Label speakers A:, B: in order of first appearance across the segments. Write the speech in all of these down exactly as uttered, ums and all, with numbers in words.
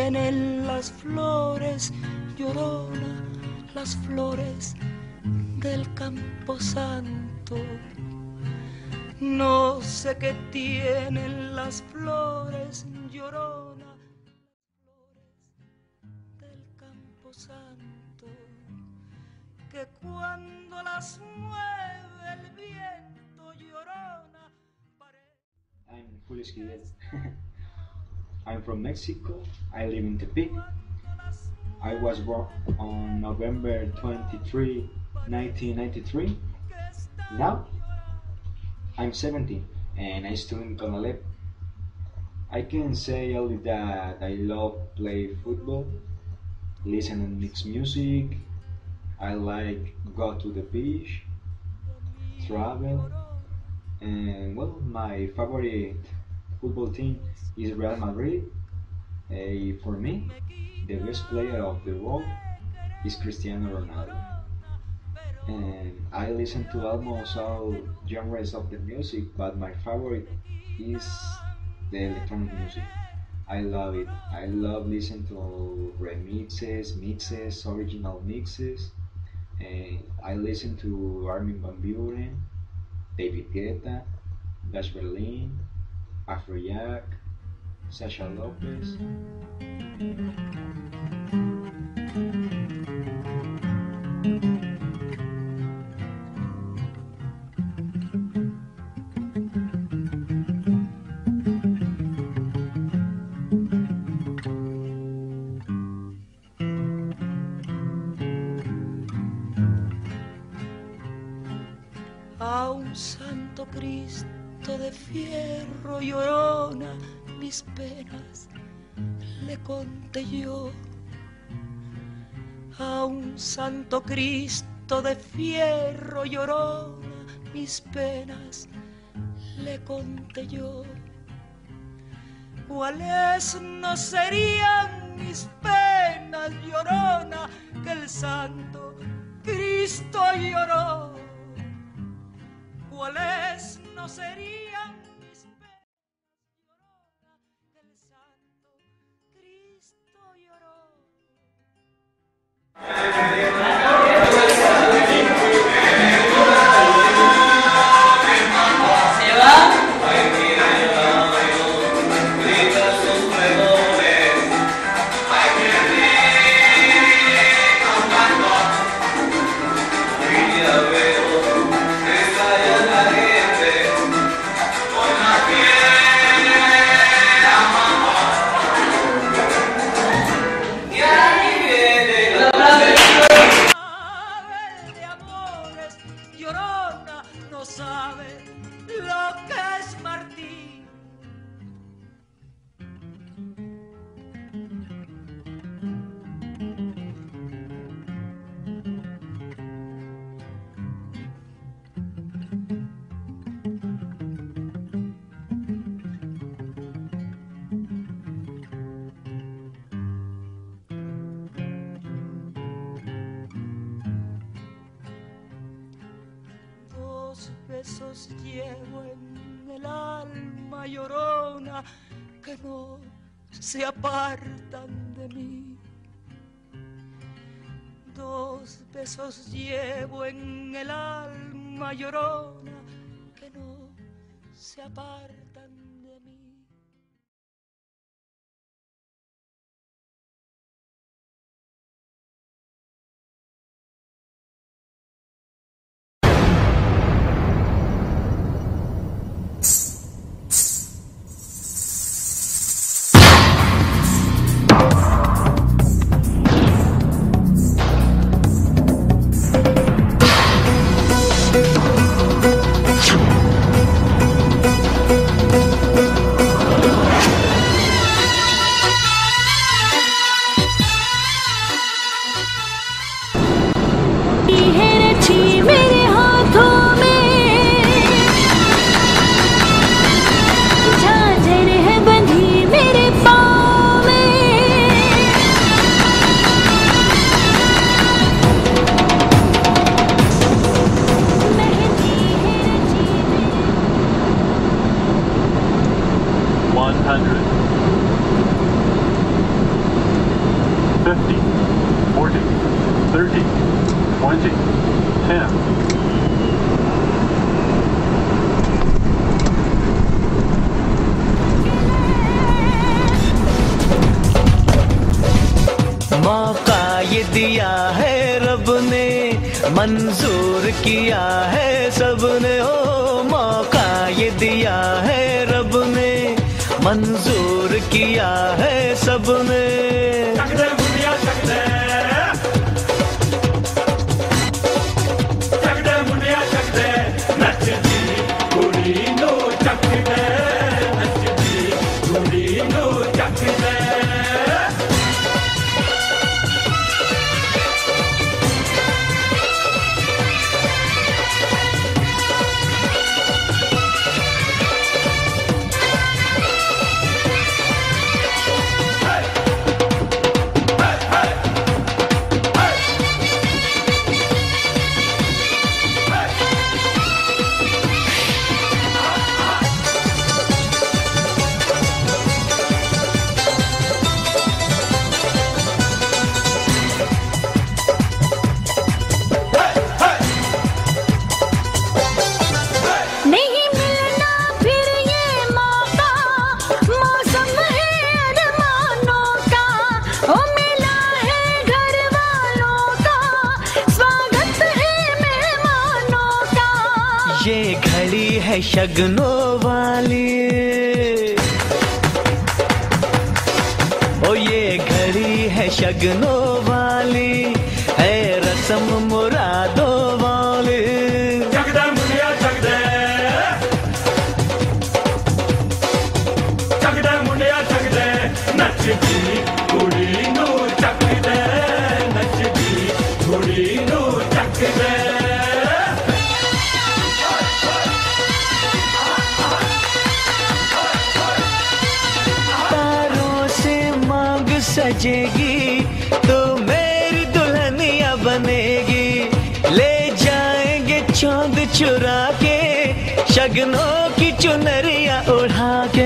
A: tienen las flores, Llorona, las flores del Camposanto. No sé qué tienen las flores, Llorona, las flores del Camposanto, que cuando las mueve el viento, Llorona, parece...
B: I'm Julio Esquivel. I'm from Mexico. I live in Tepic. I was born on November twenty-third, nineteen ninety-three. Now, I'm seventeen and I study in Conalep. I can say only that I love play football, listen and mix music. I like go to the beach, travel, and well, my favorite football team is Real Madrid. Uh, for me, the best player of the world is Cristiano Ronaldo. And I listen to almost all genres of the music, but my favorite is the electronic music. I love it. I love listening to remixes, mixes, original mixes. And I listen to Armin van Buuren, David Guetta, Dash Berlin, Afrojack, Sasha Lopez.
A: A un santo Cristo de fierro, Llorona, mis penas le conté yo. A un santo Cristo de fierro, Llorona, mis penas le conté yo. ¿Cuáles no serían mis penas, Llorona, que el santo Cristo lloró? ¿Cuáles no serían mis penas, Llorona, que el santo Cristo lloró? Llorona no sabe lo que es Martín. Dos besos llevo en el alma, Llorona, que no se apartan de mí. Dos besos llevo en el alma, Llorona, que no se apartan de mí.
C: one hundred
B: twenty, ten.
A: मौका ये दिया है रब ने, मंजूर किया है सबने। ओ मौका ये दिया है रब ने, मंजूर किया है सबने।
C: चक दे मुंडिया चक दे, चक दे मुंडिया चक दे, नचदी कुड़ी नो चक दे, नचदी कुड़ी नो चक दे।
A: ये घड़ी है शगनों वाली, ओ ये घड़ी है शगनों वाली, है रस्म मुरादों वाली।
C: चक दे मुंडिया चक दे, चक दे मुंडिया चक दे, नचदी कुड़ी नो चक दे, नचदी कुड़ी नो चक दे।
A: सजेगी तो मेरी दुल्हनिया बनेगी, ले जाएंगे चांद चुरा के, शगनों की चुनरिया उड़ा के।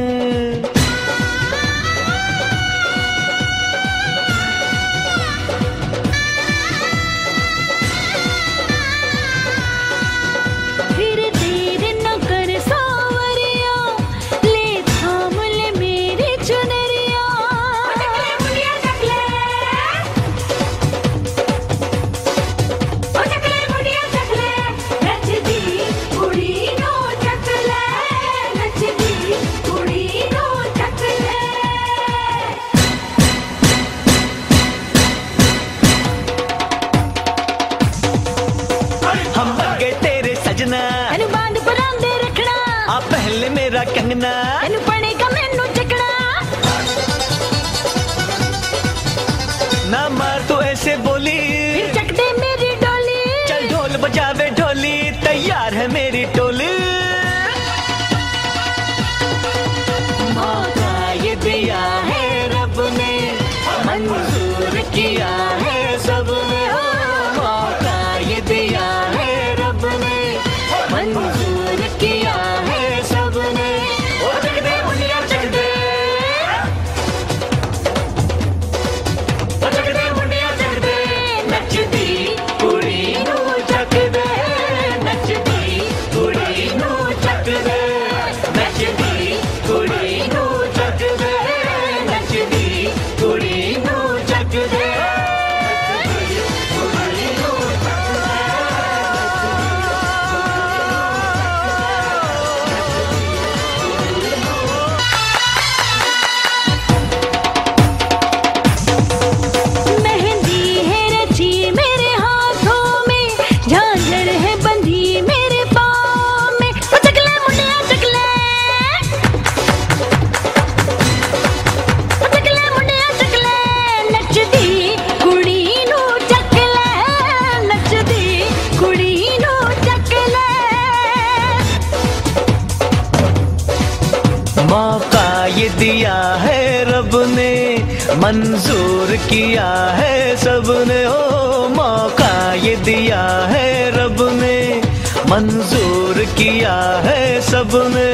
A: पहले मेरा कंगना
D: पड़ेगा मैनू चकना,
A: ना मार तो ऐसे बोली,
D: चक दे मेरी डोली।
A: चल ढोल बजावे ढोली, तैयार है मेरी टोली। मौका ये दिया है रब ने, मंजूर किया है सबने। मौका ये दिया है रब ने, मंजूर किया है सबने। ओ चक दे मुंडिया चक दे, ओ चक दे मुंडिया चक दे, नचदी कुड़ी नू चक दे, नचदी कुड़ी नू चक दे, नचदी कुड़ी नू चक दे, नचदी कुड़ी नू चक दे। मौका ये दिया है रब ने, मंजूर किया है सबने। ओ मौका ये दिया है रब ने, मंजूर किया है सबने।